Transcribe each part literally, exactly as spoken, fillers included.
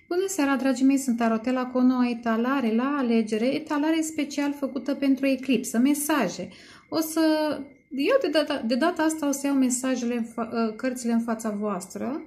Bună seara, dragii mei, sunt Tarotela cu o nouă etalare la alegere, etalare special făcută pentru eclipsă, mesaje. O să, eu de data, de data asta o să iau mesajele, în fa, cărțile în fața voastră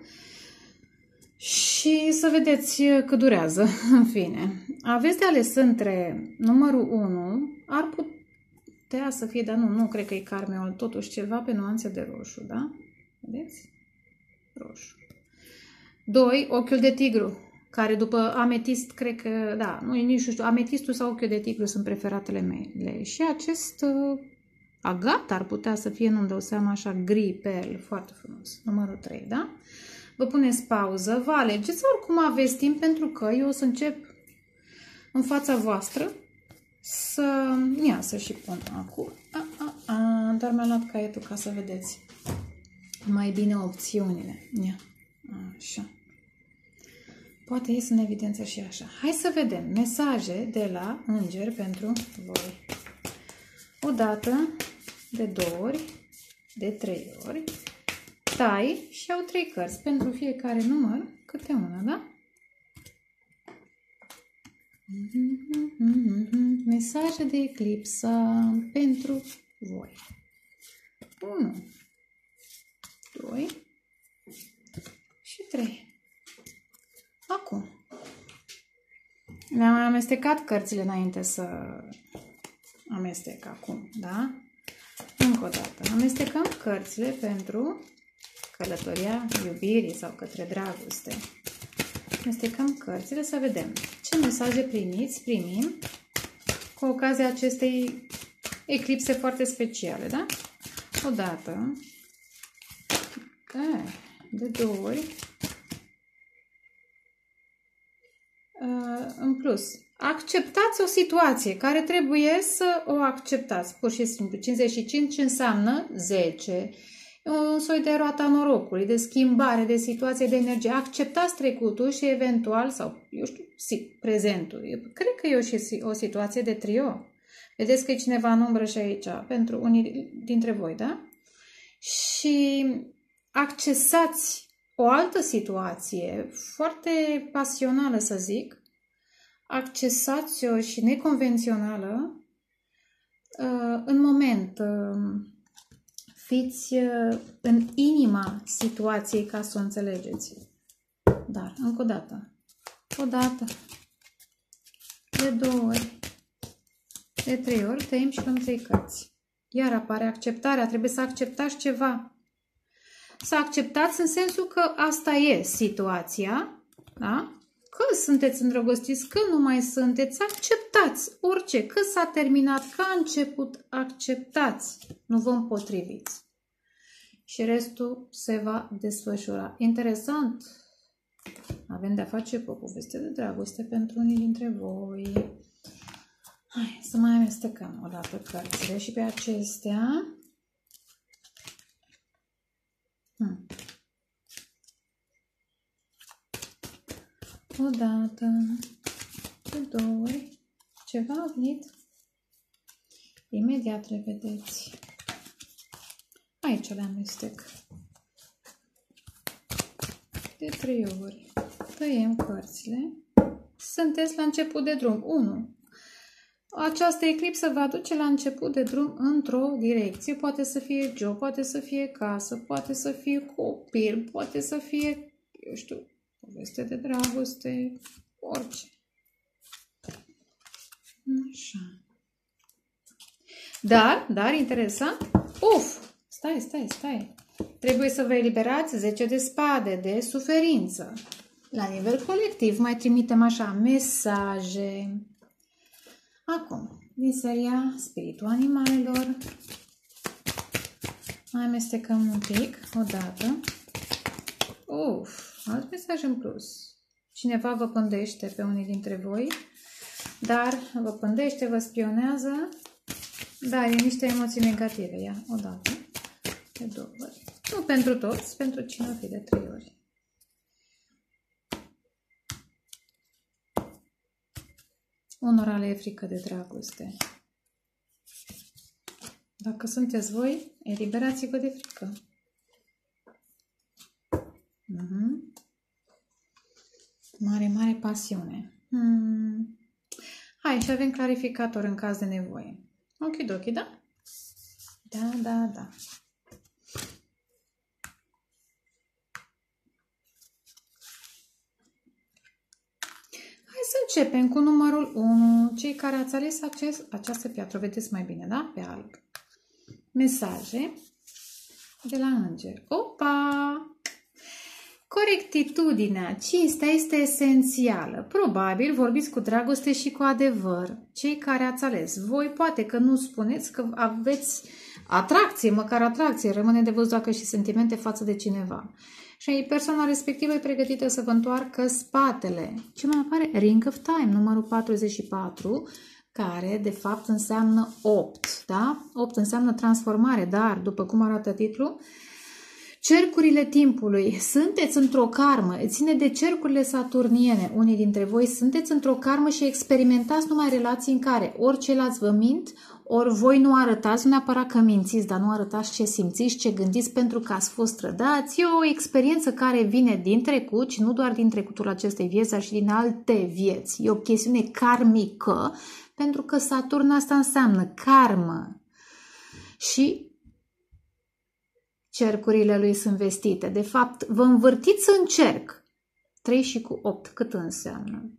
și să vedeți cât durează, în fine. Aveți de ales între numărul unu, ar putea să fie, dar nu, nu cred că e carmeul, totuși ceva pe nuanțe de roșu, da? Vedeți? Roșu. doi. Ochiul de tigru, care după ametist, cred că, da, nu, nici nu știu, ametistul sau ochiul de tigru sunt preferatele mele. Și acest uh, agat ar putea să fie, nu-mi dau seama, așa, gri, perl, foarte frumos. Numărul trei, da? Vă puneți pauză, vă alegeți, oricum aveți timp, pentru că eu o să încep în fața voastră să, ia să și pun acum, a, a, a, dar mi-am luat caietul ca să vedeți mai bine opțiunile. Ia. Așa. Poate ies în evidență și așa. Hai să vedem mesaje de la înger pentru voi. O dată, de două ori, de trei ori. Tai și au trei cărți. Pentru fiecare număr, câte una, da? Mesaje de eclipsă pentru voi. unu, doi și trei. Acum. Mi-am amestecat cărțile înainte să amestec acum, da? Încă o dată. Amestecăm cărțile pentru călătoria iubirii sau către dragoste. Amestecăm cărțile să vedem ce mesaje primiți, primim cu ocazia acestei eclipse foarte speciale, da? O dată, de două ori, în plus, acceptați o situație care trebuie să o acceptați, pur și simplu. cincizeci și cinci înseamnă zece. E un soi de roata norocului, de schimbare, de situație, de energie. Acceptați trecutul și eventual, sau eu știu, prezentul. Eu cred că e și o situație de trio. Vedeți că e cineva în umbră și aici, pentru unii dintre voi, da? Și accesați o altă situație foarte pasională, să zic, accesați-o și neconvențională în moment. Fiți în inima situației ca să o înțelegeți. Dar, încă o dată, o dată, de două ori, de trei ori, tăiem și luăm trei cărți. Iar apare acceptarea, trebuie să acceptați ceva. Să acceptați în sensul că asta e situația, da? Că sunteți îndrăgostiți, că nu mai sunteți, acceptați orice, că s-a terminat, că a început, acceptați, nu vă împotriviți. Și restul se va desfășura. Interesant, avem de-a face cu o poveste de dragoste pentru unii dintre voi. Hai să mai amestecăm o dată cărțile și pe acestea. Hmm. O dată, de două ori, ceva a venit, imediat revedeți. Aici le amestec. De trei ori, tăiem cărțile. Sunteți la început de drum. unu. Această eclipsă va duce la început de drum într-o direcție. Poate să fie job, poate să fie casă, poate să fie copil, poate să fie, eu știu, poveste de dragoste, orice. Așa. Dar, dar, interesant, uf, stai, stai, stai. Trebuie să vă eliberați zece de spade, de suferință. La nivel colectiv mai trimitem așa mesaje. Acum, din seria Spiritul Animalelor, mai amestecăm un pic, o dată. Uf, alt mesaj în plus. Cineva vă pândește pe unii dintre voi, dar vă pândește, vă spionează, dar e niște emoții negative. Ia, o dată, de două ori. Nu pentru toți, pentru cine o fi de trei ori. Unora le e frică de dragoste. Dacă sunteți voi, eliberați-vă de frică. Uh-huh. Mare, mare pasiune. Hmm. Hai, și avem clarificator în caz de nevoie. Okidoki, da? Da, da, da. Hai să începem cu numărul unu. Cei care ați ales acest, această piatră, vedeți mai bine, da? Pe alb. Mesaje de la înger. Opa! Corectitudinea, cinstea este esențială. Probabil vorbiți cu dragoste și cu adevăr. Cei care ați ales. Voi poate că nu spuneți că aveți atracție, măcar atracție. Rămâne de văzut dacă și sentimente față de cineva. Și persoana respectivă e pregătită să vă întoarcă spatele. Ce mai apare? Ring of Time, numărul patruzeci și patru, care de fapt înseamnă opt. Da? opt înseamnă transformare, dar după cum arată titlul, cercurile timpului. Sunteți într-o karmă, ține de cercurile saturniene. Unii dintre voi sunteți într-o karmă și experimentați numai relații în care ori ceilalți vă mint, ori voi nu arătați, nu neapărat că mințiți, dar nu arătați ce simțiți, ce gândiți pentru că ați fost trădați. E o experiență care vine din trecut și nu doar din trecutul acestei vieți, dar și din alte vieți. E o chestiune karmică, pentru că Saturn asta înseamnă karmă. Și cercurile lui sunt vestite. De fapt, vă învârtiți în cerc. trei și cu opt, cât înseamnă?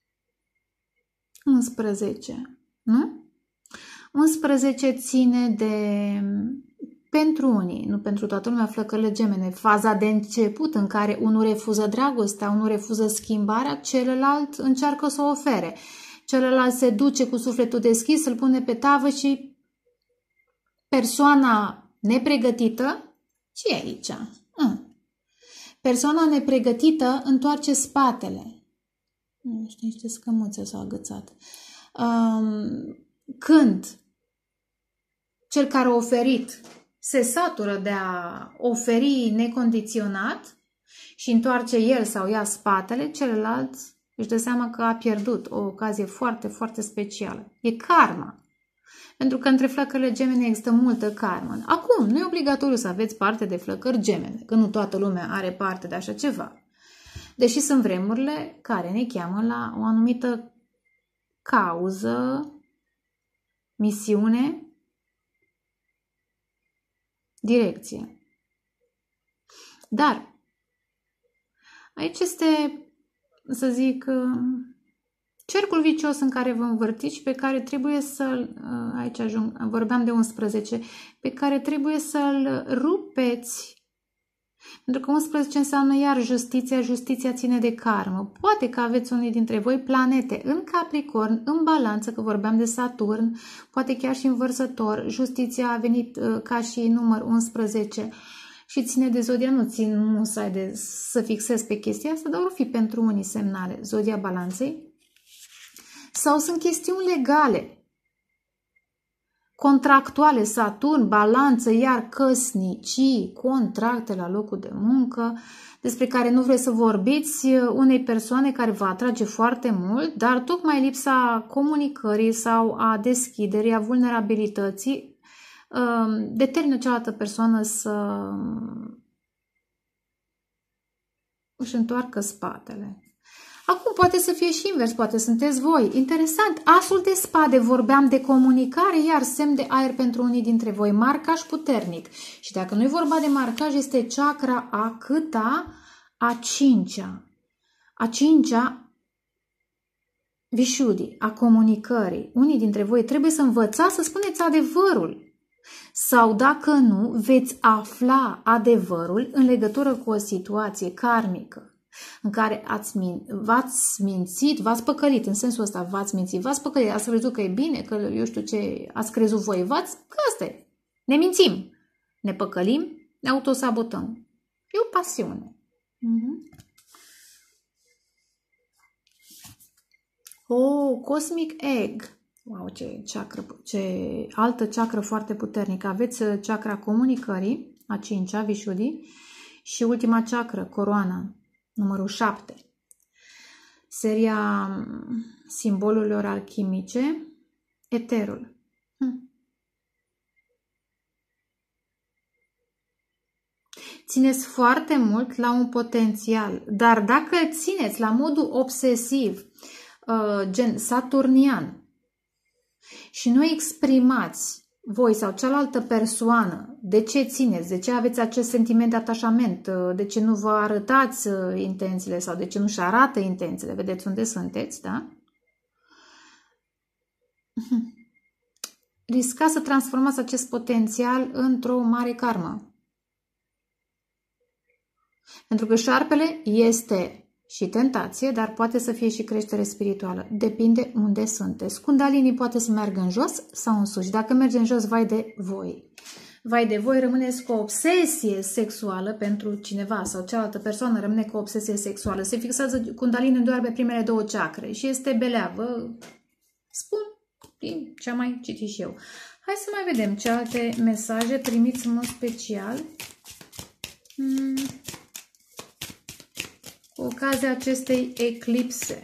unsprezece, nu? unsprezece ține de, pentru unii, nu pentru toată lumea, flăcările gemene, faza de început în care unul refuză dragostea, unul refuză schimbarea, celălalt încearcă să o ofere. Celălalt se duce cu sufletul deschis, îl pune pe tavă și persoana nepregătită, ce e aici? Mm. Persoana nepregătită întoarce spatele. Nu știu, niște scămuțe s-au agățat. Um, când cel care a oferit se satură de a oferi necondiționat și întoarce el sau ea spatele, celălalt își dă seama că a pierdut o ocazie foarte, foarte specială. E karma. Pentru că între flăcările gemene există multă karmă. Acum, nu e obligatoriu să aveți parte de flăcări gemene, că nu toată lumea are parte de așa ceva. Deși sunt vremurile care ne cheamă la o anumită cauză, misiune, direcție. Dar aici este, să zic, cercul vicios în care vă învârtiți și pe care trebuie să-l, aici ajung, vorbeam de unsprezece, pe care trebuie să-l rupeți. Pentru că unsprezece înseamnă iar justiția, justiția ține de karmă. Poate că aveți unii dintre voi planete în Capricorn, în balanță, că vorbeam de Saturn, poate chiar și în Vărsător. Justiția a venit ca și număr unsprezece și ține de zodia, nu țin musai de să fixez pe chestia asta, dar or fi pentru unii semnale. Zodia balanței. Sau sunt chestiuni legale, contractuale, Saturn, balanță, iar căsnicii, contracte la locul de muncă, despre care nu vreți să vorbiți unei persoane care vă atrage foarte mult, dar tocmai lipsa comunicării sau a deschiderii, a vulnerabilității, determină cealaltă persoană să își întoarcă spatele. Acum poate să fie și invers, poate sunteți voi. Interesant, asul de spade, vorbeam de comunicare, iar semn de aer pentru unii dintre voi, marcaj puternic. Și dacă nu e vorba de marcaj, este chakra a câta? A cincea. A cincea, Vishuddhi, a comunicării. Unii dintre voi trebuie să învățați să spuneți adevărul. Sau dacă nu, veți afla adevărul în legătură cu o situație karmică în care ați min v-ați mințit, v-ați păcălit, în sensul ăsta v-ați mințit, v-ați păcălit, ați crezut că e bine, că eu știu ce ați crezut voi, v-ați, că asta e. Ne mințim, ne păcălim, ne autosabotăm. E o pasiune. Mm-hmm. Oh, Cosmic Egg. Wow, ce, chakra, ce altă chakră foarte puternică. Aveți chakra comunicării, a cincea, Vishuddhi, și ultima chakră, coroana, numărul șapte. Seria simbolurilor alchimice, eterul. Hm. țineți foarte mult la un potențial, dar dacă țineți la modul obsesiv, gen saturnian, și nu exprimați voi sau cealaltă persoană de ce țineți, de ce aveți acest sentiment de atașament, de ce nu vă arătați intențiile sau de ce nu-și arată intențiile, vedeți unde sunteți, da? Riscați să transformați acest potențial într-o mare karmă. Pentru că șarpele este și tentație, dar poate să fie și creștere spirituală. Depinde unde sunteți. Kundalini poate să meargă în jos sau în sus. Dacă merge în jos, vai de voi. Vai de voi, rămâneți cu o obsesie sexuală pentru cineva sau cealaltă persoană rămâne cu o obsesie sexuală. Se fixează Kundalini doar pe primele două chakre și este beleavă. Spun din ce am mai citit și eu. Hai să mai vedem ce alte mesaje primiți în mod special. Hmm. Cu ocazia acestei eclipse.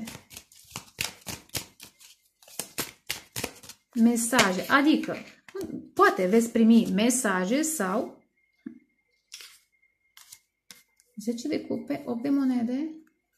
Mesaje. Adică, poate veți primi mesaje sau zece de cupe, opt de monede.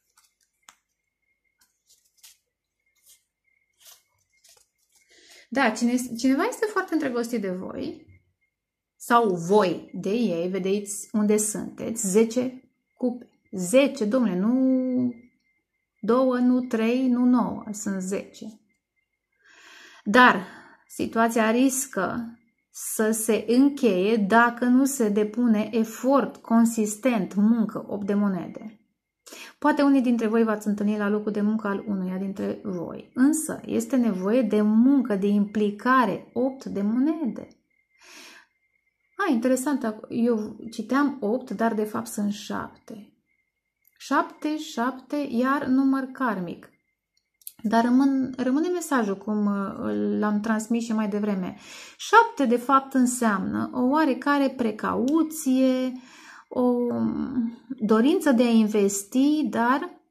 Da, cine, cineva este foarte îndrăgostit de voi sau voi de ei, vedeți unde sunteți, zece cupe. zece, domnule, nu doi, nu trei, nu nouă, sunt zece. Dar situația riscă să se încheie dacă nu se depune efort consistent, muncă, opt de monede. Poate unii dintre voi v-ați întâlnit la locul de muncă al unuia dintre voi, însă este nevoie de muncă, de implicare, opt de monede. Ah, interesant, eu citeam opt, dar de fapt sunt șapte. șapte, șapte, iar număr karmic. Dar rămân, rămâne mesajul cum l-am transmis și mai devreme. șapte de fapt înseamnă o oarecare precauție, o dorință de a investi, dar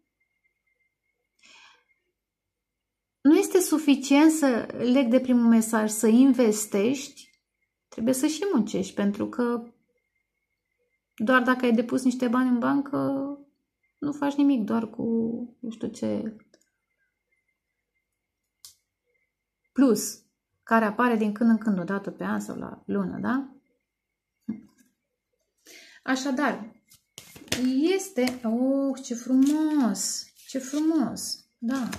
nu este suficient să leg de primul mesaj, să investești, trebuie să și muncești, pentru că doar dacă ai depus niște bani în bancă, nu faci nimic, doar cu, nu știu ce, plus, care apare din când în când, o dată pe an sau la lună, da? Așadar, este, oh, ce frumos, ce frumos, da.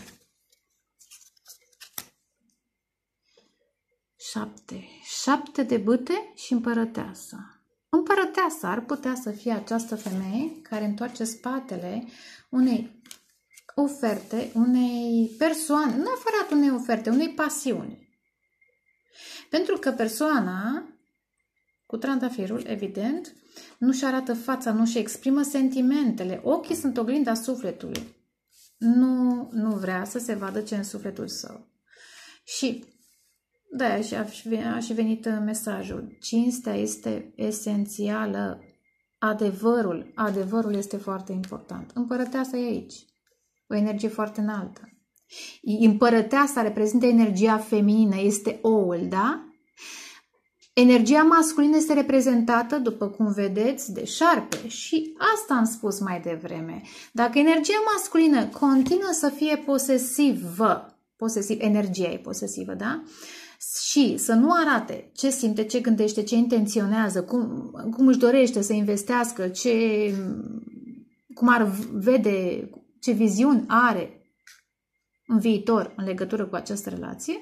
Șapte, șapte de bâte și împărăteasa. Împărăteasa ar putea să fie această femeie care întoarce spatele unei oferte, unei persoane, nu neapărat unei oferte, unei pasiuni. Pentru că persoana cu trandafirul, evident, nu-și arată fața, nu-și exprimă sentimentele. Ochii sunt oglinda sufletului. Nu, nu vrea să se vadă ce în sufletul său. Și da, a și venit mesajul. Cinstea este esențială. Adevărul. Adevărul este foarte important. Împărăteasa e aici. O energie foarte înaltă. Împărăteasa reprezintă energia feminină. Este oul, da? Energia masculină este reprezentată, după cum vedeți, de șarpe. Și asta am spus mai devreme. Dacă energia masculină continuă să fie posesivă, posesiv, energia e posesivă, da? Și să nu arate ce simte, ce gândește, ce intenționează, cum, cum își dorește să investească, ce, cum ar vede, ce viziuni are în viitor în legătură cu această relație.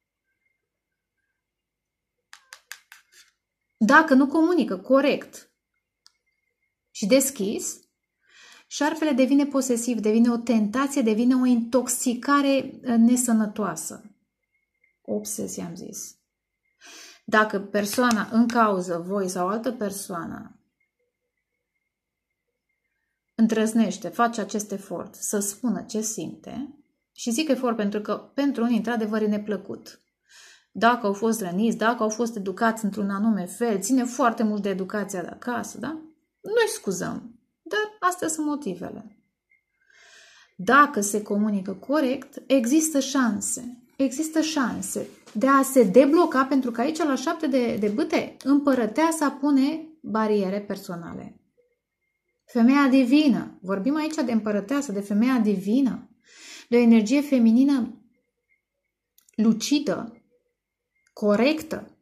Dacă nu comunică corect și deschis, șarpele devine posesiv, devine o tentație, devine o intoxicare nesănătoasă. Obsesie, am zis. Dacă persoana în cauză, voi sau altă persoană, îndrăznește, face acest efort să spună ce simte, și zic efort pentru că pentru unii, într-adevăr, e neplăcut. Dacă au fost răniți, dacă au fost educați într-un anume fel, ține foarte mult de educația de acasă, da? Nu-i scuzăm, dar astea sunt motivele. Dacă se comunică corect, există șanse. Există șanse de a se debloca, pentru că aici la șapte de, de bâte împărăteasa pune bariere personale. Femeia divină. Vorbim aici de împărăteasă, de femeia divină. De o energie feminină lucidă, corectă,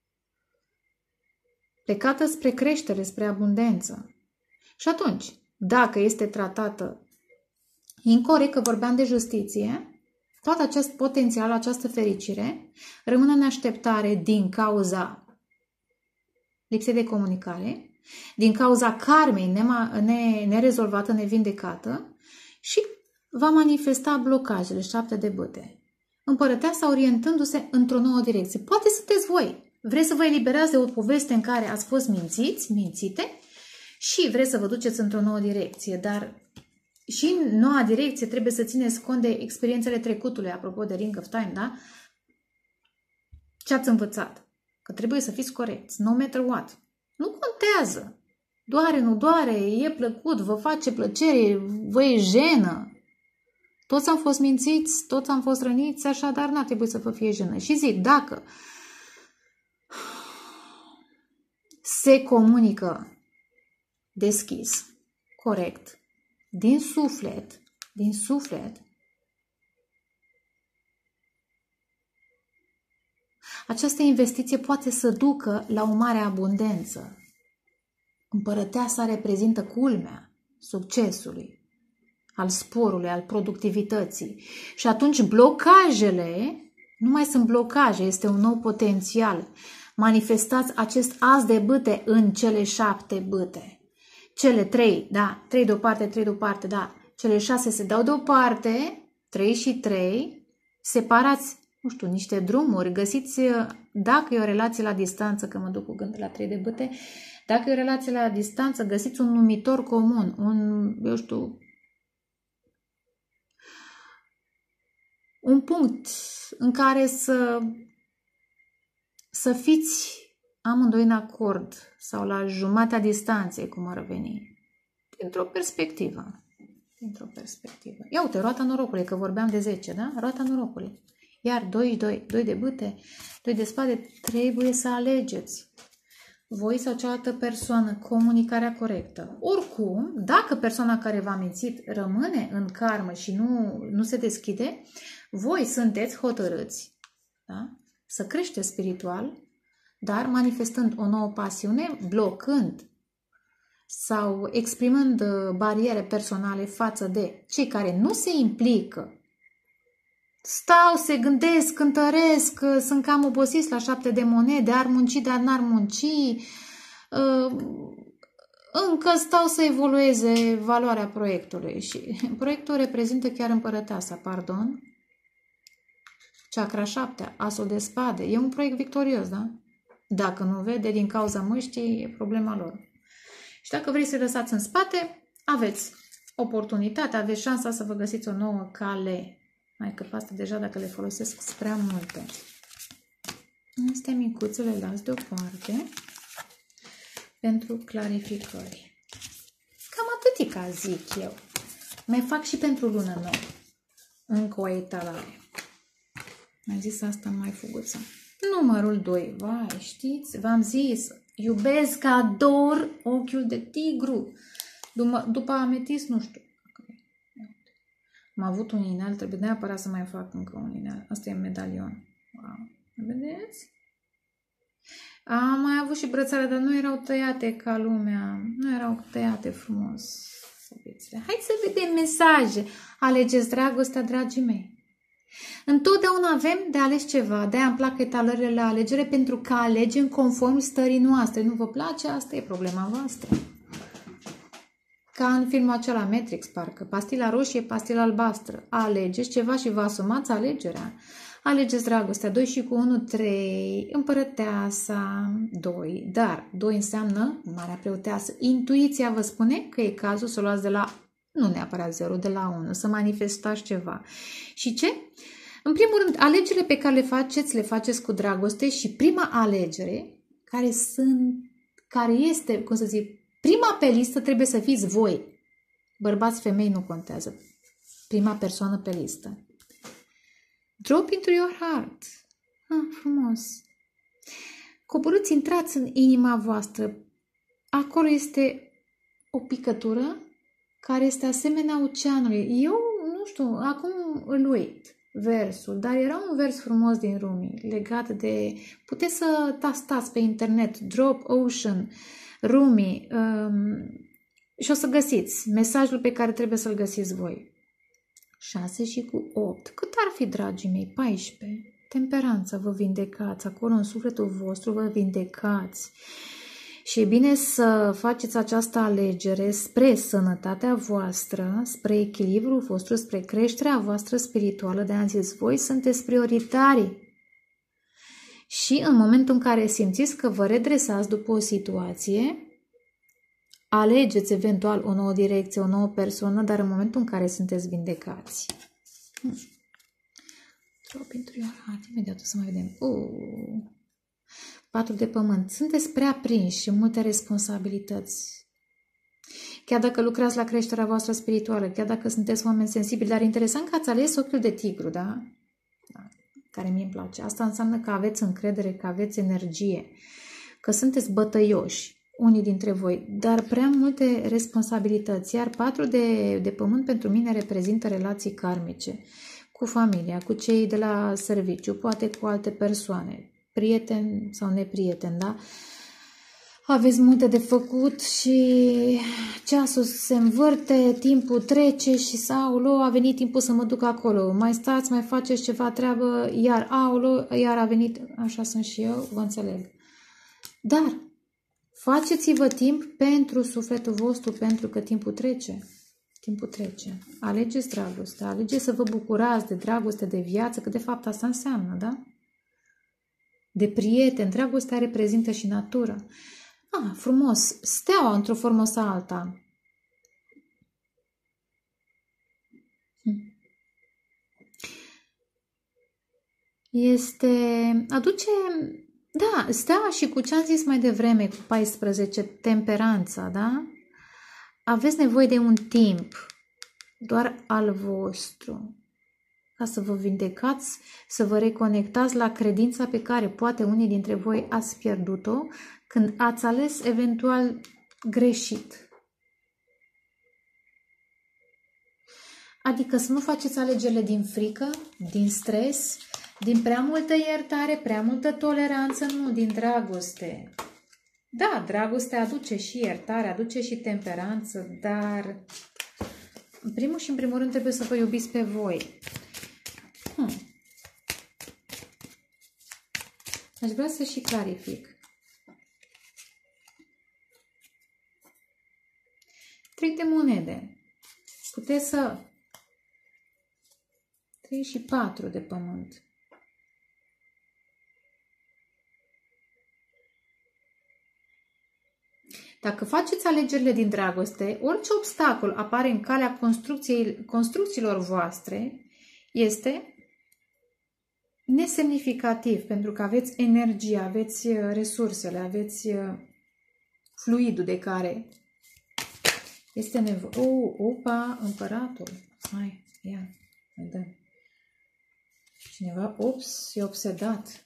plecată spre creștere, spre abundență. Și atunci, dacă este tratată incorect, că vorbeam de justiție, tot acest potențial, această fericire, rămâne în așteptare din cauza lipsei de comunicare, din cauza karmei ne nerezolvată, nevindecată și va manifesta blocajele, șapte de bâte. Împărăteasa orientându-se într-o nouă direcție. Poate sunteți voi. Vreți să vă eliberați de o poveste în care ați fost mințiți, mințite și vreți să vă duceți într-o nouă direcție, dar și în noua direcție trebuie să țineți cont de experiențele trecutului, apropo de Ring of Time, da? Ce ați învățat? Că trebuie să fiți corecți, no matter what. Nu contează. Doare, nu doare, e plăcut, vă face plăcere, vă e jenă. Toți am fost mințiți, toți am fost răniți, așadar n-ar trebui să vă fie jenă. Și zic, dacă se comunică deschis, corect, din suflet, din suflet, această investiție poate să ducă la o mare abundență. Împărăteasa reprezintă culmea succesului, al sporului, al productivității. Și atunci blocajele nu mai sunt blocaje, este un nou potențial. Manifestați acest as de bâte în cele șapte bâte. Cele trei, da, trei de o parte, trei de o parte, da. Cele șase se dau deoparte, trei și trei, separați, nu știu, niște drumuri, găsiți, dacă e o relație la distanță, că mă duc cu gândul la trei de bâte, dacă e o relație la distanță, găsiți un numitor comun, un, eu știu, un punct în care să, să fiți amândoi în acord sau la jumatea distanței, cum ar veni, dintr-o perspectivă. Dintr-o perspectivă. Ia uite, roata norocului, că vorbeam de zece, da? Roata norocului. Iar doi și doi, doi de bâte, doi de spade, trebuie să alegeți. Voi sau cealaltă persoană, comunicarea corectă. Oricum, dacă persoana care v-a mințit rămâne în karmă și nu, nu se deschide, voi sunteți hotărâți, da? Să creșteți spiritual, dar manifestând o nouă pasiune, blocând sau exprimând bariere personale față de cei care nu se implică. Stau, se gândesc, cântăresc, sunt cam obosiți la șapte de monede, ar munci, dar n-ar munci. Încă stau să evolueze valoarea proiectului și proiectul reprezintă chiar împărăteasa, pardon. Chakra șapte, asul de spade. E un proiect victorios, da? Dacă nu vede din cauza mâștii, e problema lor. Și dacă vrei să lăsați în spate, aveți oportunitatea, aveți șansa să vă găsiți o nouă cale. Mai că pe asta deja dacă le folosesc sunt prea multe. Astea micuțe le las deoparte pentru clarificări. Cam atâtica zic eu. Mai fac și pentru lună nouă. Încă o etalare. Am zis asta mai fuguță. Numărul doi. Vai, știți? V-am zis. Iubesc, ador ochiul de tigru. După, după ametist, nu știu. Am avut un inel, trebuie neapărat să mai fac încă un inel. Asta e medalion. Wow. Vedeți? Am mai avut și brățare, dar nu erau tăiate ca lumea. Nu erau tăiate frumos. Hai să vedem mesaje. Alegeți dragostea, dragii mei. Întotdeauna avem de ales ceva. De-aia îmi plac etalările la alegere, pentru că alegem conform stării noastre. Nu vă place? Asta e problema voastră. Ca în filmul acela Matrix, parcă. Pastila roșie, pastila albastră. Alegeți ceva și vă asumați alegerea. Alegeți dragostea. doi și cu unu, trei. Împărăteasa, doi. Dar doi înseamnă Marea Preoteasă. Intuiția vă spune că e cazul să o luați de la, nu neapărat zero, de la unu. Să manifestați ceva. Și ce? În primul rând, alegerile pe care le faceți, le faceți cu dragoste și prima alegere, care sunt, care este, cum să zic, prima pe listă trebuie să fiți voi. Bărbați, femei, nu contează. Prima persoană pe listă. Drop into your heart. Ah, frumos. Coborâți, intrați în inima voastră. Acolo este o picătură care este asemenea oceanului. Eu, nu știu, acum îl uit versul, dar era un vers frumos din Rumi, legat de... Puteți să tastați pe internet, Drop Ocean, Rumi, um, și o să găsiți mesajul pe care trebuie să-l găsiți voi. șase și cu opt. Cât ar fi, dragii mei? paisprezece. Temperanța, vă vindecați. Acolo în sufletul vostru vă vindecați. Și e bine să faceți această alegere spre sănătatea voastră, spre echilibrul vostru, spre creșterea voastră spirituală. De-aia am zis, voi sunteți prioritari. Și în momentul în care simțiți că vă redresați după o situație, alegeți eventual o nouă direcție, o nouă persoană, dar în momentul în care sunteți vindecați. Hmm. Imediat o să mai vedem. Uh. Patru de pământ. Sunteți prea prinși și multe responsabilități. Chiar dacă lucrați la creșterea voastră spirituală, chiar dacă sunteți oameni sensibili, dar interesant că ați ales ochiul de tigru, da? Da, care mie îmi place. Asta înseamnă că aveți încredere, că aveți energie, că sunteți bătăioși, unii dintre voi, dar prea multe responsabilități. Iar patru de, de pământ pentru mine reprezintă relații karmice, cu familia, cu cei de la serviciu, poate cu alte persoane, prieteni sau neprieteni, da? Aveți multe de făcut și ceasul se învârte, timpul trece și sau a venit timpul să mă duc acolo. Mai stați, mai faceți ceva treabă, iar aolo, iar a venit, așa sunt și eu, vă înțeleg. Dar faceți-vă timp pentru sufletul vostru, pentru că timpul trece. Timpul trece. Alegeți dragoste, alegeți să vă bucurați de dragoste, de viață, că de fapt asta înseamnă, da? De prieten, dragostea reprezintă și natura. Ah, frumos, steaua într-o formă sau alta. Este, aduce, da, steaua și cu ce am zis mai devreme, cu paisprezece, temperanța, da? Aveți nevoie de un timp, doar al vostru, ca să vă vindecați, să vă reconectați la credința pe care poate unii dintre voi ați pierdut-o când ați ales eventual greșit. Adică să nu faceți alegerile din frică, din stres, din prea multă iertare, prea multă toleranță, nu, din dragoste. Da, dragostea aduce și iertare, aduce și temperanță, dar în primul și în primul rând trebuie să vă iubiți pe voi. Hmm. Aș vrea să și clarific. Trei de monede. Puteți să... Trei și patru de pământ. Dacă faceți alegerile din dragoste, orice obstacol apare în calea construcției, construcțiilor voastre este nesemnificativ, pentru că aveți energie, aveți resursele, aveți fluidul de care este nevoie. Oh, opa, împăratul. Hai, ia, mai dă. Cineva, ops, e obsedat.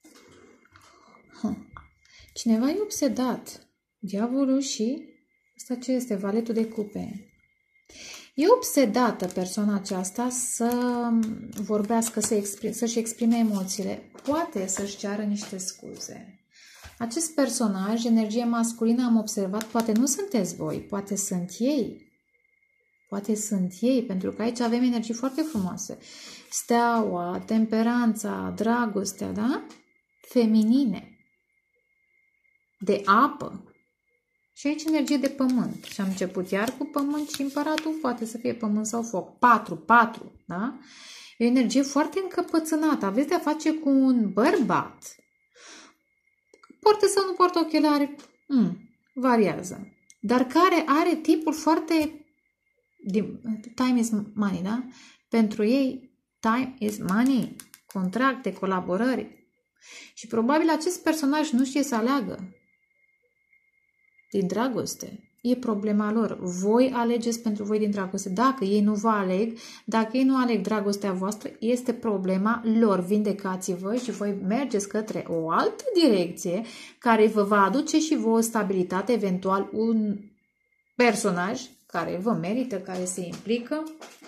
Cineva e obsedat. Diavolul și asta ce este? Valetul de cupe. E obsedată persoana aceasta să vorbească, să exprime, să-și exprime emoțiile. Poate să-și ceară niște scuze. Acest personaj, energie masculină, am observat, poate nu sunteți voi, poate sunt ei. Poate sunt ei, pentru că aici avem energii foarte frumoase. Steaua, temperanța, dragostea, da? Feminine. De apă. Și aici energie de pământ. Și am început iar cu pământ și împăratul poate să fie pământ sau foc. Patru, patru, da? E o energie foarte încăpățânată. Aveți de-a face cu un bărbat. Poartă sau nu poartă ochelari? Mm, variază. Dar care are tipul foarte... Time is money, da? Pentru ei, time is money. Contracte, colaborări. Și probabil acest personaj nu știe să aleagă. Din dragoste. E problema lor. Voi alegeți pentru voi din dragoste. Dacă ei nu vă aleg, dacă ei nu aleg dragostea voastră, este problema lor. Vindecați-vă și voi mergeți către o altă direcție care vă va aduce și vouă stabilitate, eventual un personaj care vă merită, care se implică.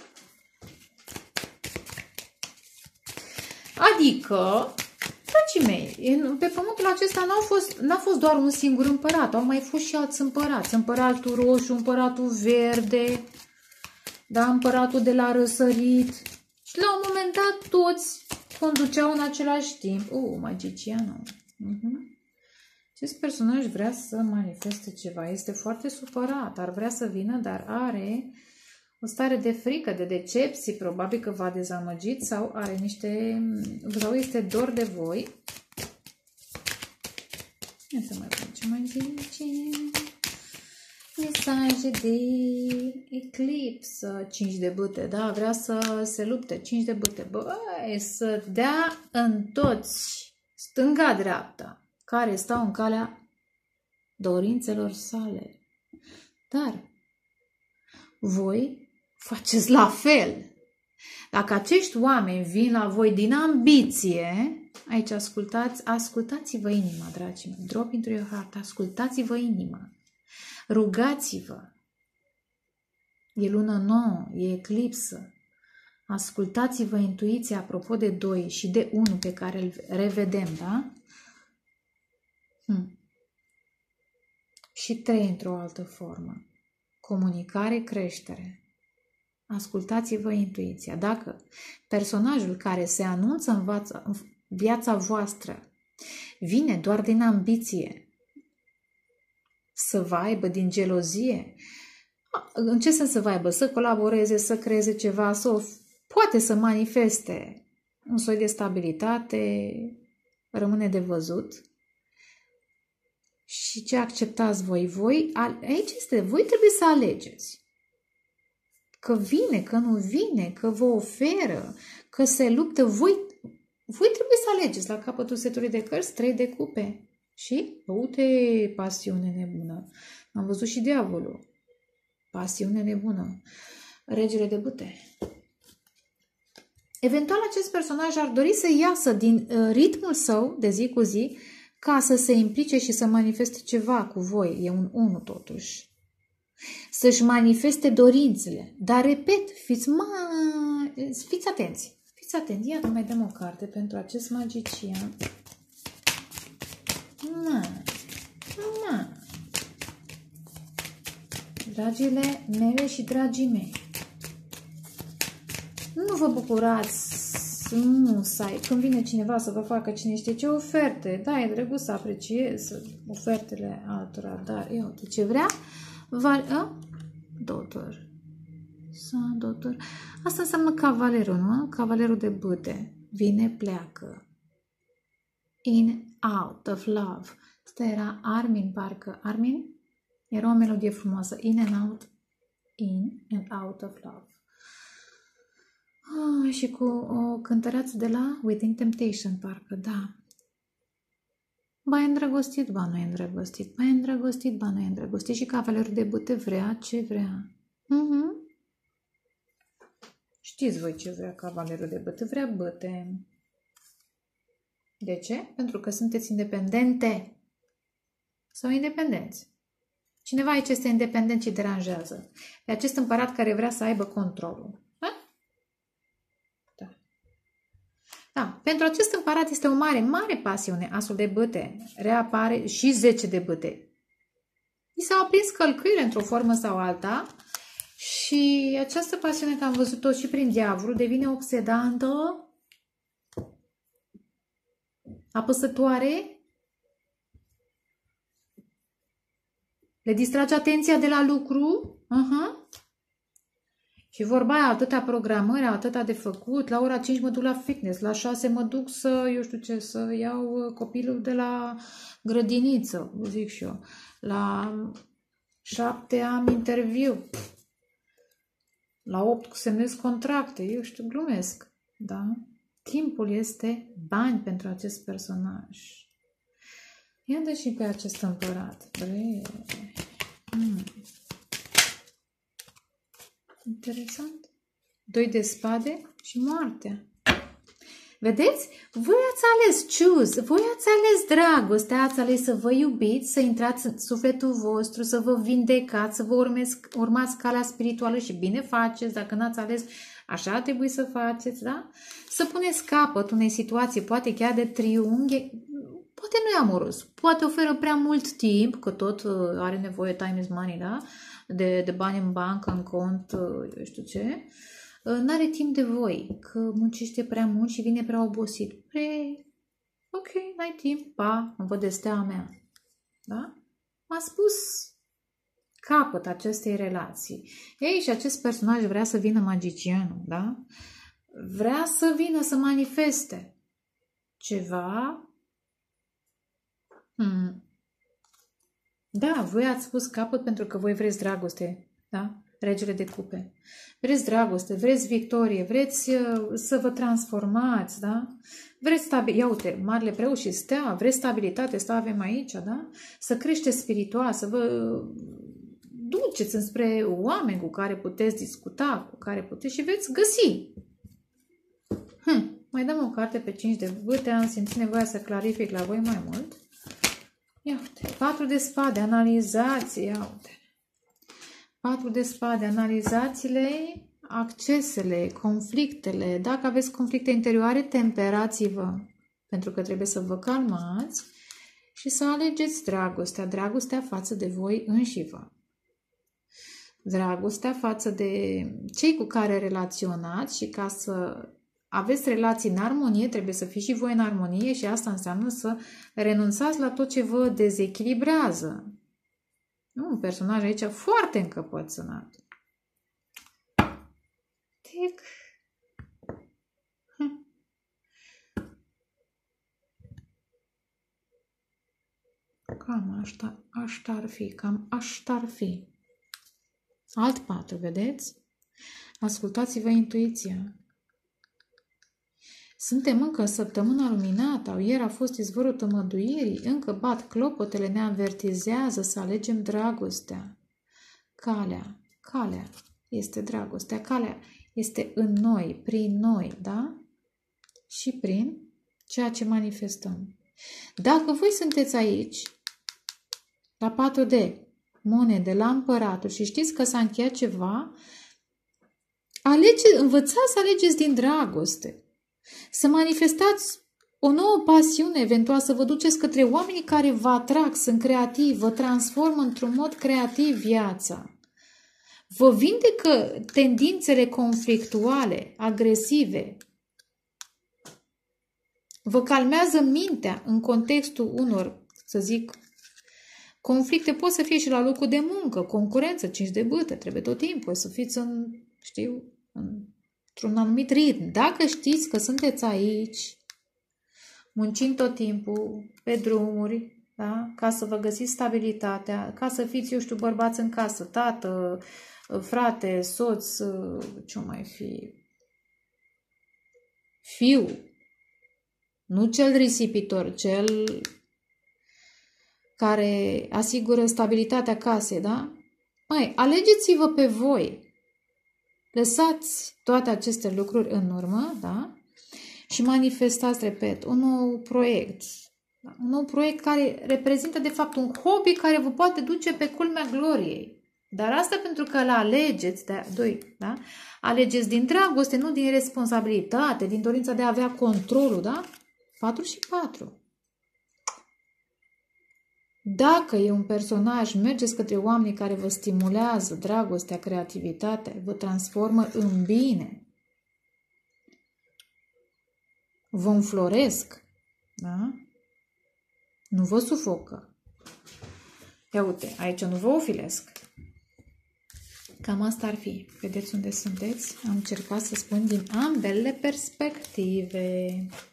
Adică, dragii mei, pe pământul acesta n-a fost, n-a fost doar un singur împărat, au mai fost și alți împărați. Împăratul roșu, împăratul verde, da, împăratul de la răsărit. Și la un moment dat toți conduceau în același timp. Uh, magicianul. Uh-huh. Acest personaj vrea să manifeste ceva. Este foarte supărat. Ar vrea să vină, dar are o stare de frică, de decepție. Probabil că v-a dezamăgit sau are niște... sau este dor de voi. Ia să mai vedem ce mai zice. Mesaje de eclipsă. cinci de bâte, da? Vrea să se lupte. cinci de bâte. Băi, să dea în toți, stânga-dreapta, care stau în calea dorințelor sale. Dar voi faceți la fel. Dacă acești oameni vin la voi din ambiție, aici ascultați, ascultați-vă inima, dragii mei. Drop into your heart, ascultați-vă inima. Rugați-vă. E lună nouă, e eclipsă. Ascultați-vă intuiția apropo de doi și de unu pe care îl revedem, da? Hmm. Și trei într-o altă formă. Comunicare, creștere. Ascultați-vă intuiția. Dacă personajul care se anunță în, vața, în viața voastră vine doar din ambiție, să vă aibă din gelozie, în ce sens să vă aibă? Să colaboreze, să creeze ceva, să o, poate să manifeste un soi de stabilitate, rămâne de văzut. Și ce acceptați voi? Voi, aici este, voi trebuie să alegeți. Că vine, că nu vine, că vă oferă, că se luptă, voi, voi trebuie să alegeți. La capătul setului de cărți, trei de cupe. Și, uite, pasiune nebună. Am văzut și diavolul. Pasiune nebună. Regele de bâte. Eventual, acest personaj ar dori să iasă din uh, ritmul său de zi cu zi ca să se implice și să manifeste ceva cu voi. E un unu totuși. Să-și manifeste dorințele. Dar, repet, fiți, ma... fiți atenți. Fiți atenți. Iată, mai dăm o carte pentru acest magician. Na, na. Dragile mele și dragii mei, nu vă bucurați, nu sai, când vine cineva să vă facă cine știe ce oferte. Da, e drăguț să apreciez ofertele altora, dar eu uite ce vrea. A? Doctor. Doctor. Asta înseamnă cavalerul, nu? Cavalerul de bâte. Vine, pleacă. In, out of love. Asta era Armin, parcă. Armin? Era o melodie frumoasă. In and out. In and out of love. Ah, și cu o cântăreață de la Within Temptation, parcă, da. Ba e îndrăgostit, ba nu e îndrăgostit. Ba e îndrăgostit, ba nu e îndrăgostit. Și cavalerul de bâte vrea ce vrea. Uh-huh. Știți voi ce vrea cavalerul de bâte? Vrea bâte. De ce? Pentru că sunteți independente. Sau independenți. Cineva aici este independent și deranjează. De acest împărat care vrea să aibă controlul. Ha? Da. Da. Pentru acest împărat este o mare, mare pasiune. Asul de bâte. Reapare și zece de bâte. I s-au aprins călcâile într-o formă sau alta. Și această pasiune, că am văzut-o și prin diavolul, devine obsedantă, apăsătoare, le distrage atenția de la lucru. Uh-huh. Și vorba aia, atâta programări, atâta de făcut. La ora cinci mă duc la fitness, la șase mă duc să, eu știu ce, să iau copilul de la grădiniță, zic și eu. La șapte am interviu. La opt semnez contracte, eu știu, glumesc. Da? Timpul este bani pentru acest personaj. Ia-dă și pe acest împărat. Bre. Hmm. Interesant. Doi de spade și moartea. Vedeți? Voi ați ales, choose, voi ați ales dragostea, ați ales să vă iubiți, să intrați în sufletul vostru, să vă vindecați, să vă urmezi, urmați calea spirituală și bine faceți, dacă n-ați ales, așa trebuie să faceți, da? Să puneți capăt unei situații, poate chiar de triunghi, poate nu e amoros, poate oferă prea mult timp, că tot are nevoie, time is money, da? De, de bani în bancă, în cont, eu știu ce. N-are timp de voi, că muncește prea mult și vine prea obosit. Pre... Ok, n-ai timp, pa, îmi văd de steaua mea. Da? M-a spus capăt acestei relații. Ei, și acest personaj vrea să vină magicianul, da? Vrea să vină să manifeste ceva. Hmm. Da, voi ați spus capăt pentru că voi vreți dragoste, da? Regele de cupe. Vreți dragoste, vreți victorie, vreți uh, să vă transformați, da? Vreți stabilitate, ia uite, marele preot și stea, vreți stabilitate, stea avem aici, da? Să creșteți spiritual, să vă duceți înspre oameni cu care puteți discuta, cu care puteți și veți găsi. Hm, mai dăm o carte pe cinci de bâte, am simțit nevoia să clarific la voi mai mult. Ia uite, patru de spade, analizați, ia uite. Patru de spade, analizați-le, accesele, conflictele. Dacă aveți conflicte interioare, temperați-vă, pentru că trebuie să vă calmați și să alegeți dragostea, dragostea față de voi înșivă. Dragostea față de cei cu care relaționați și ca să aveți relații în armonie, trebuie să fiți și voi în armonie și asta înseamnă să renunțați la tot ce vă dezechilibrează. Nu, un personaj aici foarte încăpățânat. Tic. Hm. Cam așa, așa ar fi, cam așa ar fi. Alt patru, vedeți? Ascultați-vă intuiția. Suntem încă în săptămâna luminată, ieri a fost izvorul tămăduirii, încă bat clopotele, ne avertizează să alegem dragostea. Calea, calea este dragostea, calea este în noi, prin noi, da? Și prin ceea ce manifestăm. Dacă voi sunteți aici, la patru D, monede, la împăratul și știți că s-a încheiat ceva, alege, învățați să alegeți din dragoste. Să manifestați o nouă pasiune, eventual să vă duceți către oamenii care vă atrag, sunt creativi, vă transformă într-un mod creativ viața. Vă vindecă tendințele conflictuale, agresive. Vă calmează mintea în contextul unor, să zic, conflicte. Pot să fie și la locul de muncă, concurență, cinci de bâte, trebuie tot timpul să fiți în, știu, în într-un anumit ritm. Dacă știți că sunteți aici, muncind tot timpul, pe drumuri, da? Ca să vă găsiți stabilitatea, ca să fiți, eu știu, bărbați în casă, tată, frate, soț, ce mai fi, fiu, nu cel risipitor, cel care asigură stabilitatea casei, da? Măi, alegeți-vă pe voi. Lăsați toate aceste lucruri în urmă, da? Și manifestați, repet, un nou proiect. Da? Un nou proiect care reprezintă, de fapt, un hobby care vă poate duce pe culmea gloriei. Dar asta pentru că îl alegeți, de, doi, da? Alegeți din dragoste, nu din responsabilitate, din dorința de a avea controlul, da? patru și patru. Dacă e un personaj, mergeți către oamenii care vă stimulează dragostea, creativitatea, vă transformă în bine. Vă înfloresc, da? Nu vă sufocă. Ia uite, aici nu vă ofilesc. Cam asta ar fi. Vedeți unde sunteți? Am încercat să spun din ambele perspective.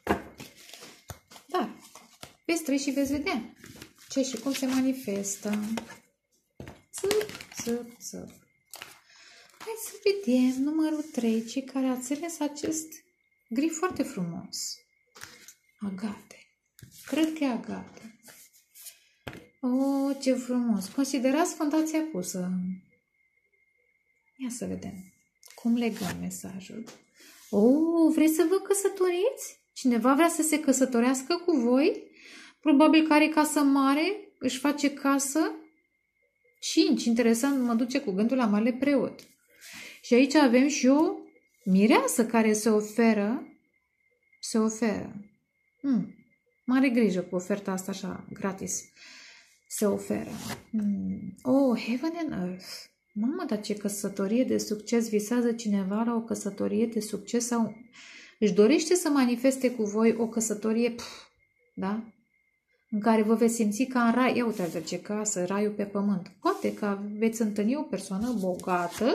Dar veți trăi și veți vedea ce și cum se manifestă. Țăp, țăp, țăp. Hai să vedem numărul trei, cei care ați ales acest grif foarte frumos. Agate. Cred că e Agate. Oh, ce frumos. Considerați fundația pusă. Ia să vedem. Cum legăm mesajul? Oh, vreți să vă căsătoriți? Cineva vrea să se căsătorească cu voi, probabil că are casă mare, își face casă. cinci. Interesant, mă duce cu gândul la marele preot. Și aici avem și o mireasă care se oferă. Se oferă. Hmm. Mare grijă cu oferta asta așa, gratis. Se oferă. Hmm. Oh, Heaven and Earth. Mamă, dar ce căsătorie de succes. Visează cineva la o căsătorie de succes sau își dorește să manifeste cu voi o căsătorie, pf, da? În care vă veți simți ca în rai. Ia uite ce casă, raiul pe pământ. Poate că veți întâlni o persoană bogată,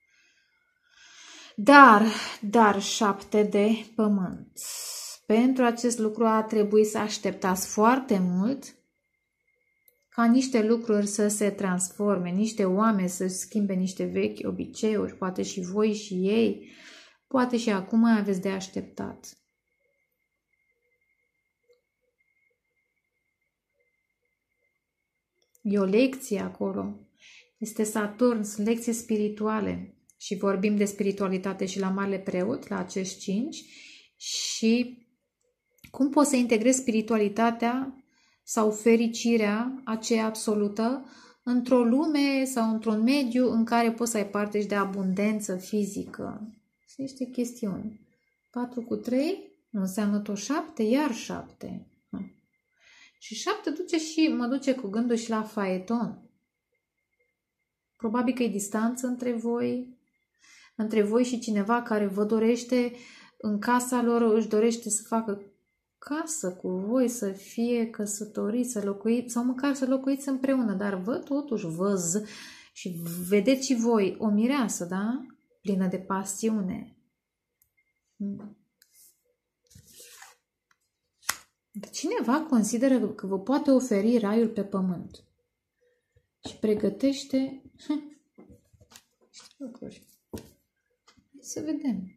dar, dar șapte de pământ. Pentru acest lucru a trebuit să așteptați foarte mult ca niște lucruri să se transforme, niște oameni să schimbe niște vechi obiceiuri, poate și voi și ei, poate și acum aveți de așteptat. E o lecție acolo. Este Saturn, sunt lecții spirituale. Și vorbim de spiritualitate și la Marele Preot, la acești cinci. Și cum poți să integrezi spiritualitatea sau fericirea aceea absolută într-o lume sau într-un mediu în care poți să ai parte și de abundență fizică. Sunt niște chestiuni. patru cu trei nu înseamnă tot șapte, iar șapte. Și șapte duce și mă duce cu gândul și la faeton. Probabil că e distanță între voi, între voi și cineva care vă dorește în casa lor, își dorește să facă casă cu voi, să fie căsătoriți, să locuiți, sau măcar să locuiți împreună, dar vă totuși văz și vedeți și voi o mireasă, da? Plină de pasiune. Cineva consideră că vă poate oferi raiul pe pământ și pregătește niște lucruri. Hai să vedem.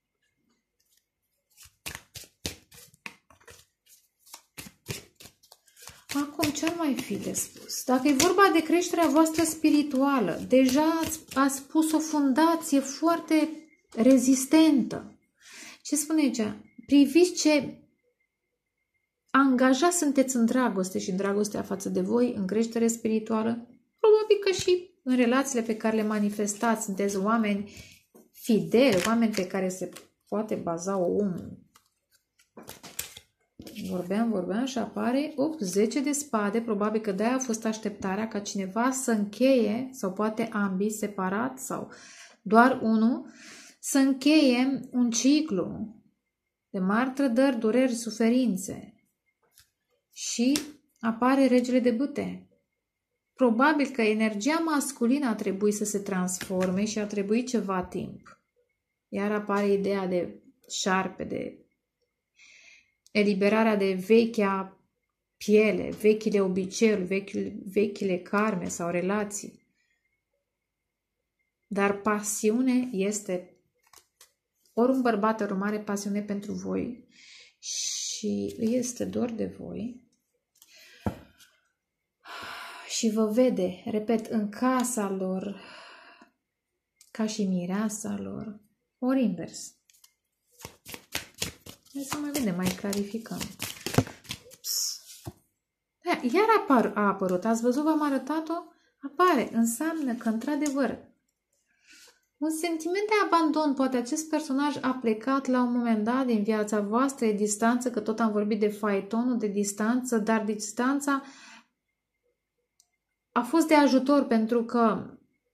Acum, ce ar mai fi de spus? Dacă e vorba de creșterea voastră spirituală, deja ați, ați pus o fundație foarte rezistentă. Ce spune aici? Priviți ce angajați sunteți în dragoste și în dragostea față de voi, în creștere spirituală. Probabil că și în relațiile pe care le manifestați sunteți oameni fideli, oameni pe care se poate baza om. Vorbeam, vorbeam și apare opt zece de spade. Probabil că de-aia a fost așteptarea ca cineva să încheie, sau poate ambii separat sau doar unul, să încheie un ciclu de mari trădări, dureri, suferințe. Și apare regele de bâte. Probabil că energia masculină a trebuit să se transforme și a trebuit ceva timp. Iar apare ideea de șarpe, de eliberarea de vechea piele, vechile obiceiuri, vechile, vechile karme sau relații. Dar pasiune este, ori un bărbat are o mare pasiune pentru voi și este dor de voi și vă vede, repet, în casa lor, ca și mireasa lor, ori invers. Hai să mai vedem, mai clarificăm. Da, iar apar, a apărut, ați văzut, v-am arătat-o? Apare, înseamnă că, într-adevăr, un sentiment de abandon, poate acest personaj a plecat la un moment dat din viața voastră, e distanță, că tot am vorbit de faetonul, de distanță, dar distanța a fost de ajutor pentru că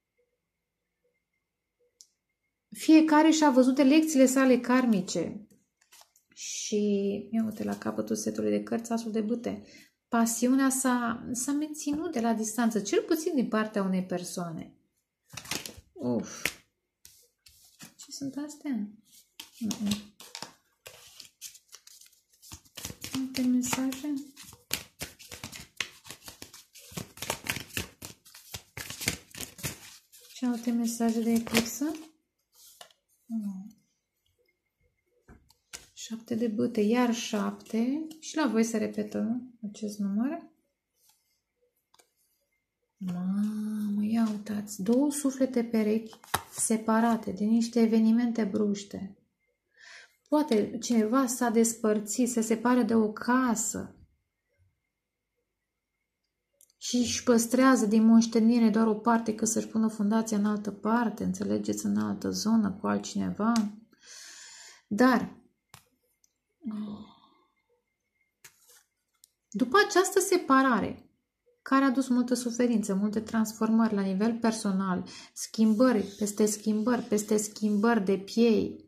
fiecare și-a văzut de lecțiile sale karmice. Și, ia uite, la capătul setului de cărți, asul de bâte. Pasiunea s-a, s-a menținut de la distanță, cel puțin din partea unei persoane. Uf! Ce sunt astea? Uh-uh. Alte mesaje? Ce alte mesaje de eclipsă? Nu. Șapte de bâte, iar șapte. Și la voi se repetă acest număr. Mamă, ia uitați. Două suflete perechi separate de niște evenimente bruște. Poate cineva s-a despărțit, se separă de o casă și își păstrează din moștenire doar o parte, că să-și pună fundația în altă parte, înțelegeți, în altă zonă cu altcineva. Dar după această separare, care a dus multă suferință, multe transformări la nivel personal, schimbări peste schimbări, peste schimbări de piei,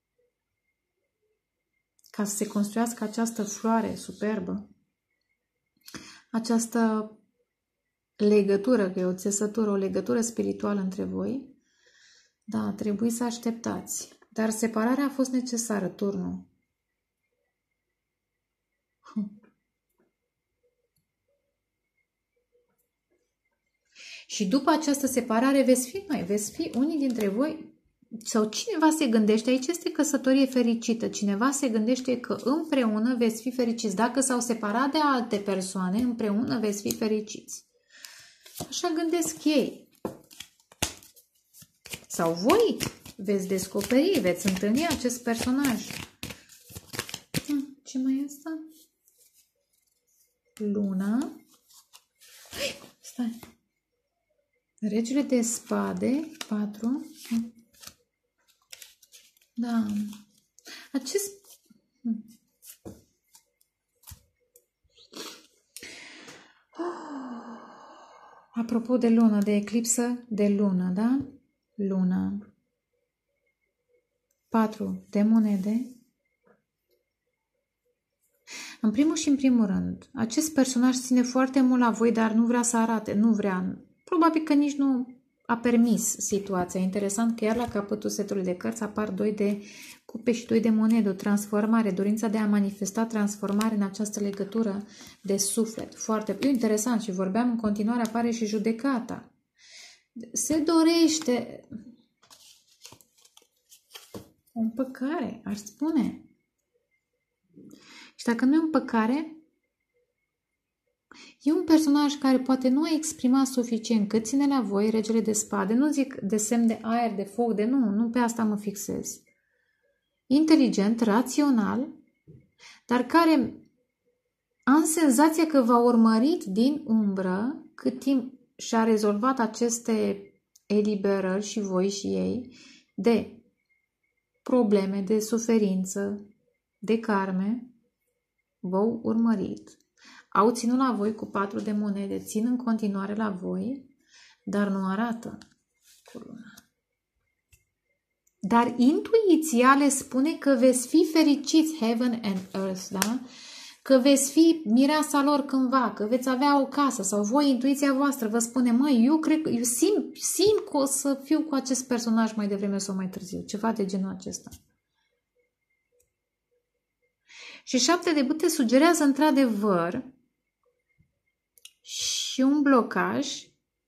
ca să se construiască această floare superbă, această legătură, că e o țesătură, o legătură spirituală între voi, da, trebuie să așteptați. Dar separarea a fost necesară, turnul. Hm. Și după această separare veți fi noi, veți fi unii dintre voi, sau cineva se gândește, aici este căsătorie fericită, cineva se gândește că împreună veți fi fericiți. Dacă s-au separat de alte persoane, împreună veți fi fericiți. Așa gândesc ei. Sau voi veți descoperi, veți întâlni acest personaj. Ce mai este? Luna. Stai. Regele de spade, patru. Da. Acest... Apropo de lună, de eclipsă de lună, da? Lună. Patru de monede. În primul și în primul rând, acest personaj ține foarte mult la voi, dar nu vrea să arate, nu vrea. Probabil că nici nu a permis situația. Interesant că iar la capătul setului de cărți apar doi de cupe și doi de monede, o transformare, dorința de a manifesta transformare în această legătură de suflet. Foarte interesant și vorbeam în continuare, apare și judecata. Se dorește o împăcare, aș spune. Și dacă nu e împăcare, e un personaj care poate nu a exprimat suficient cât ține la voi, regele de spade. Nu zic de semn de aer, de foc, de nu, nu pe asta mă fixez. Inteligent, rațional, dar care am senzația că v-a urmărit din umbră cât timp și-a rezolvat aceste eliberări și voi și ei de probleme, de suferință, de karme, v-au urmărit. Au ținut la voi cu patru de monede, țin în continuare la voi, dar nu arată cu luna. Dar intuiția le spune că veți fi fericiți, heaven and earth, da? Că veți fi mireasa lor cândva, că veți avea o casă sau voi, intuiția voastră vă spune, măi, eu cred că, eu simt, simt că o să fiu cu acest personaj mai devreme sau mai târziu, ceva de genul acesta. Și șapte de bâte sugerează într-adevăr și un blocaj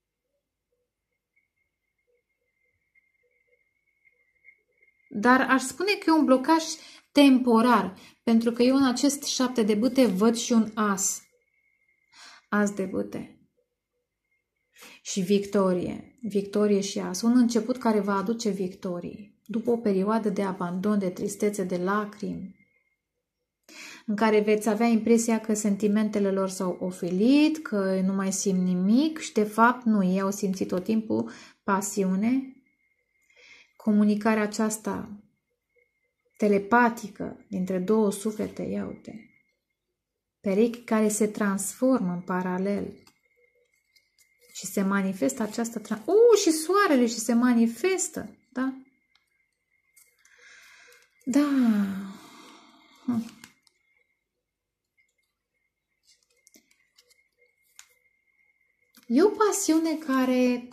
dar aș spune că e un blocaj temporar, pentru că eu în acest șapte de bâte văd și un as. As de bâte. Și victorie. Victorie și as. Un început care va aduce victorie. După o perioadă de abandon, de tristețe, de lacrimi, în care veți avea impresia că sentimentele lor s-au ofilit, că nu mai simt nimic și de fapt nu, ei au simțit tot timpul pasiune. Comunicarea aceasta telepatică dintre două suflete, ia uite, perechi care se transformă în paralel și se manifestă această transformare. Uh, și soarele și se manifestă, da? Da. Hm. E o pasiune care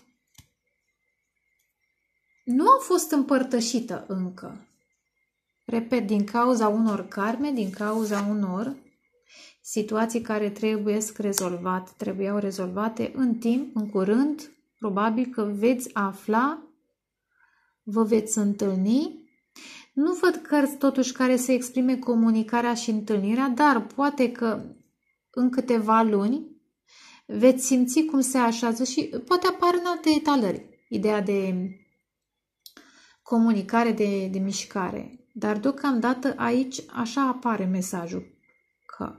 nu a fost împărtășită încă. Repet, din cauza unor karme, din cauza unor situații care trebuie rezolvate, trebuiau rezolvate în timp, în curând, probabil că veți afla, vă veți întâlni. Nu văd cărți totuși care să exprime comunicarea și întâlnirea, dar poate că în câteva luni veți simți cum se așează și poate apar în alte etalări ideea de comunicare, de, de mișcare. dar deocamdată aici așa apare mesajul că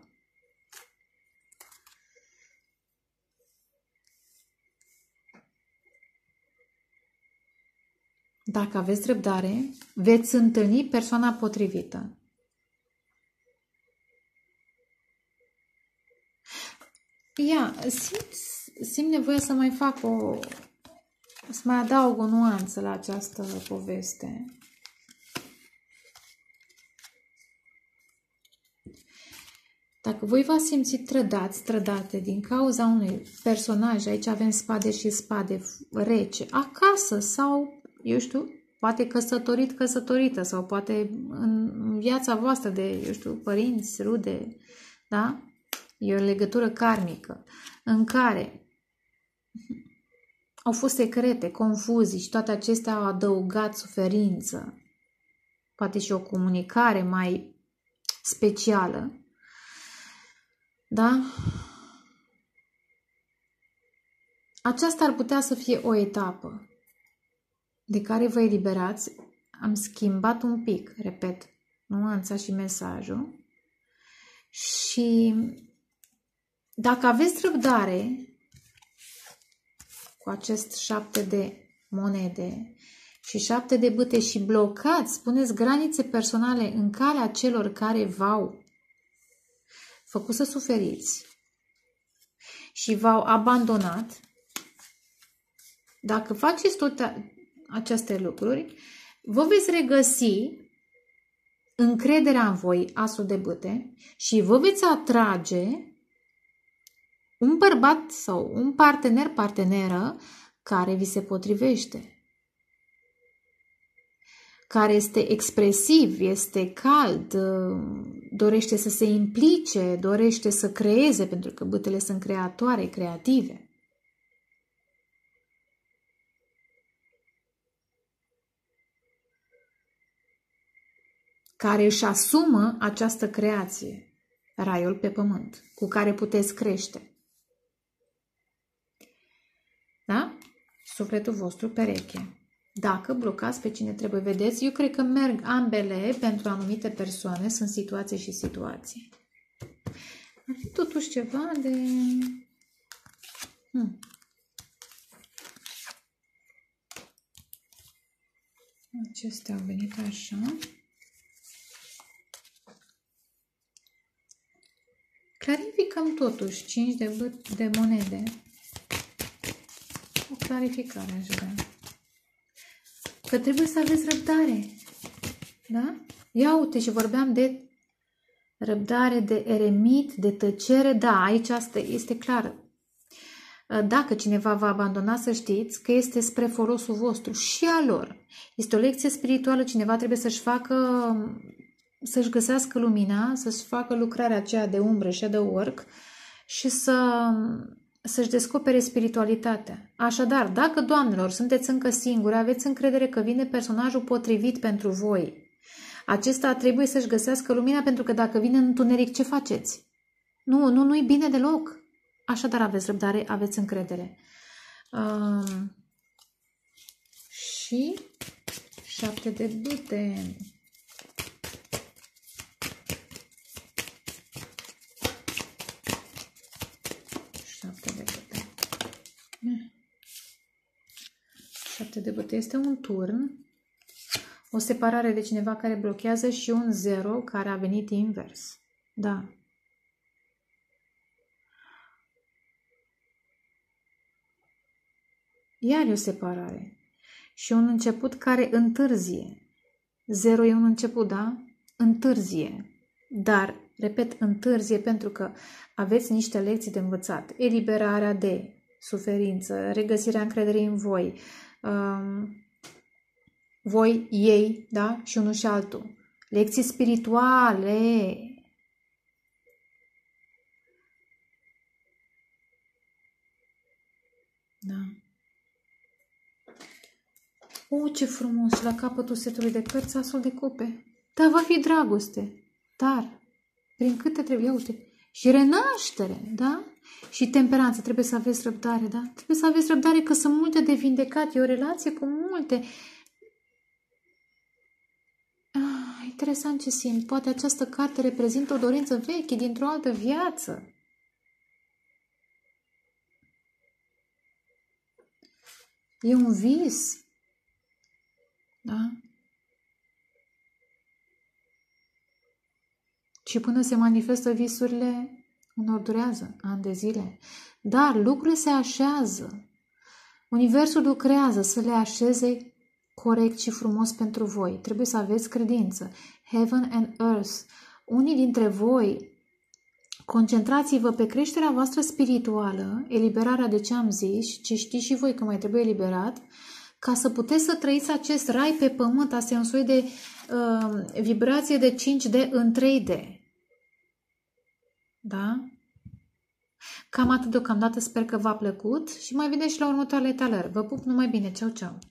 dacă aveți răbdare, veți întâlni persoana potrivită. Ia, simt, simt nevoia să mai fac o... să mai adaug o nuanță la această poveste. Dacă voi v-ați simțit trădați, trădate din cauza unui personaj, aici avem spade și spade rece, acasă sau, eu știu, poate căsătorit, căsătorită sau poate în viața voastră de, eu știu, părinți, rude, da? E o legătură karmică în care au fost secrete, confuzii și toate acestea au adăugat suferință, poate și o comunicare mai specială. Da? Aceasta ar putea să fie o etapă de care vă eliberați. Am schimbat un pic, repet, nuanța și mesajul. Și dacă aveți răbdare cu acest șapte de monede și șapte de bâte și blocați, puneți granițe personale în calea celor care v-au făcut să suferiți și v-au abandonat, dacă faceți toate aceste lucruri, vă veți regăsi încrederea în voi, asul de bâte, și vă veți atrage un bărbat sau un partener, parteneră care vi se potrivește, care este expresiv, este cald, dorește să se implice, dorește să creeze, pentru că bâtele sunt creatoare, creative. Care își asumă această creație, raiul pe pământ, cu care puteți crește. Da? Sufletul vostru pereche. Dacă blocați pe cine trebuie, vedeți, eu cred că merg ambele pentru anumite persoane, sunt situații și situații. Ar fi totuși ceva de... Hmm. Acestea au venit așa. Clarificăm totuși cinci de, băt, de monede. O clarificare aș vrea. Că trebuie să aveți răbdare. Da? Ia uite, și vorbeam de răbdare, de eremit, de tăcere. Da, aici asta este clar. Dacă cineva va abandona, să știți că este spre folosul vostru și al lor. Este o lecție spirituală, cineva trebuie să-și facă, să-și găsească lumina, să-și facă lucrarea aceea de umbră, shadow work și să... să-și descopere spiritualitatea. Așadar, dacă, doamnelor, sunteți încă singuri, aveți încredere că vine personajul potrivit pentru voi. Acesta trebuie să-și găsească lumina, pentru că dacă vine în întuneric, ce faceți? Nu, nu, nu-i bine deloc. Așadar, aveți răbdare, aveți încredere. Um, și șapte de bâte. șapte de bâte este un turn, o separare de cineva care blochează și un zero care a venit invers. Da. Iar e o separare. Și un început care întârzie. Zero e un început, da? Întârzie. Dar, repet, întârzie pentru că aveți niște lecții de învățat. Eliberarea de suferință, regăsirea încrederii în voi, um, voi, ei, da? Și unul și altul. Lecții spirituale. Da. O, ce frumos! La capătul setului de cărți, asul de cupe. Da, va fi dragoste. Dar, prin câte trebuie, ia uite, și renaștere, da? Și temperanță, trebuie să aveți răbdare, da? Trebuie să aveți răbdare că sunt multe de vindecat, e o relație cu multe. Ah, interesant ce simt. Poate această carte reprezintă o dorință veche dintr-o altă viață. E un vis. Da? Și până se manifestă visurile, unor durează ani de zile. Dar lucrurile se așează. Universul lucrează să le așeze corect și frumos pentru voi. Trebuie să aveți credință. Heaven and Earth. Unii dintre voi, concentrați-vă pe creșterea voastră spirituală, eliberarea de ce am zis și ce știți și voi că mai trebuie eliberat, ca să puteți să trăiți acest rai pe pământ. Asta e un soi de uh, vibrație de cinci D în trei D. Da? Cam atât deocamdată, sper că v-a plăcut și mai vedeți și la următoarele taleri. Vă pup, numai bine, ceau, ceau!